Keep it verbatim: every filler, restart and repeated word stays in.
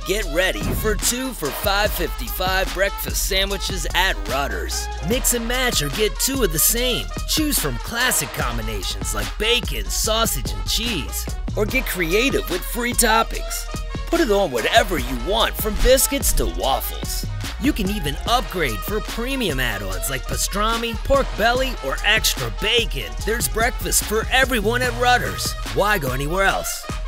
Get ready for two for five fifty-five breakfast sandwiches at Rutter's. Mix and match or get two of the same. Choose from classic combinations like bacon, sausage, and cheese. Or get creative with free toppings. Put it on whatever you want, from biscuits to waffles. You can even upgrade for premium add-ons like pastrami, pork belly, or extra bacon. There's breakfast for everyone at Rutter's. Why go anywhere else?